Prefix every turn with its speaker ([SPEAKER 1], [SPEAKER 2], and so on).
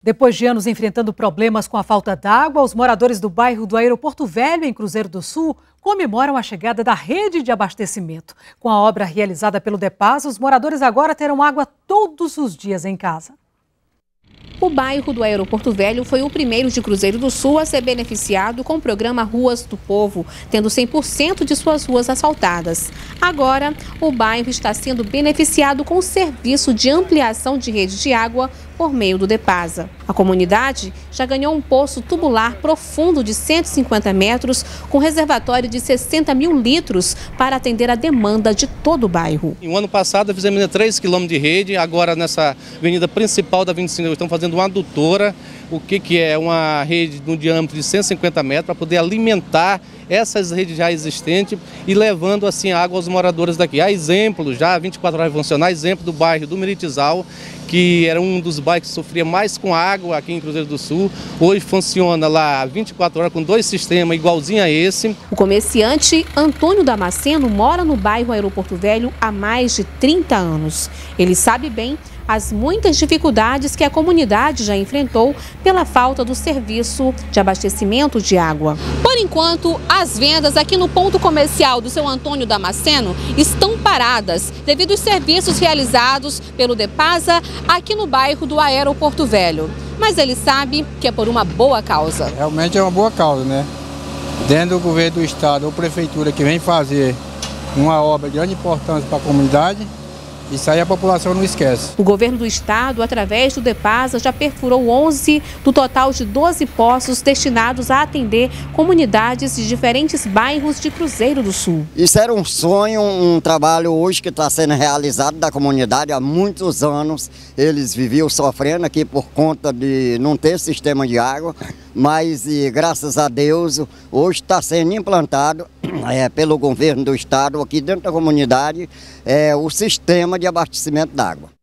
[SPEAKER 1] Depois de anos enfrentando problemas com a falta d'água, os moradores do bairro do Aeroporto Velho, em Cruzeiro do Sul, comemoram a chegada da rede de abastecimento. Com a obra realizada pelo Depasa, os moradores agora terão água todos os dias em casa.
[SPEAKER 2] O bairro do Aeroporto Velho foi o primeiro de Cruzeiro do Sul a ser beneficiado com o programa Ruas do Povo, tendo 100% de suas ruas asfaltadas. Agora, o bairro está sendo beneficiado com o serviço de ampliação de rede de água por meio do Depasa. A comunidade já ganhou um poço tubular profundo de 150 metros com reservatório de 60 mil litros para atender a demanda de todo o bairro.
[SPEAKER 3] No ano passado fizemos 3 km de rede, agora nessa avenida principal da 25 estamos fazendo uma adutora, o que é uma rede no diâmetro de 150 metros para poder alimentar essas redes já existentes e levando assim água aos moradores daqui. Há exemplo, já 24 horas funcionar, exemplo do bairro do Miritizal, que era um dos bairros que sofria mais com água aqui em Cruzeiro do Sul. Hoje funciona lá 24 horas com 2 sistemas igualzinho a esse.
[SPEAKER 2] O comerciante Antônio Damasceno mora no bairro Aeroporto Velho há mais de 30 anos. Ele sabe bem as muitas dificuldades que a comunidade já enfrentou pela falta do serviço de abastecimento de água. Por enquanto, as vendas aqui no ponto comercial do seu Antônio Damasceno estão paradas devido aos serviços realizados pelo Depasa aqui no bairro do Aeroporto Velho. Mas ele sabe que é por uma boa causa.
[SPEAKER 4] Realmente é uma boa causa, né? Dentro do governo do estado ou prefeitura que vem fazer uma obra de grande importância para a comunidade, isso aí a população não esquece.
[SPEAKER 2] O governo do estado, através do Depasa, já perfurou 11 do total de 12 poços destinados a atender comunidades de diferentes bairros de Cruzeiro do Sul.
[SPEAKER 5] Isso era um sonho, um trabalho hoje que está sendo realizado da comunidade há muitos anos. Eles viviam sofrendo aqui por conta de não ter sistema de água, mas graças a Deus hoje está sendo implantado pelo governo do estado aqui dentro da comunidade o sistema de abastecimento d'água.